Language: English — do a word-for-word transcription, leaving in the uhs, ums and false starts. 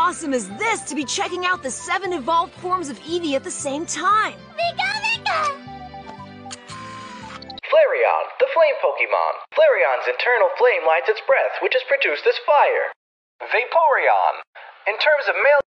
awesome is this to be checking out the seven evolved forms of Eevee at the same time? Vika, Vika! Flareon, the flame Pokemon. Flareon's internal flame lights its breath, which has produced this fire. Vaporeon. In terms of male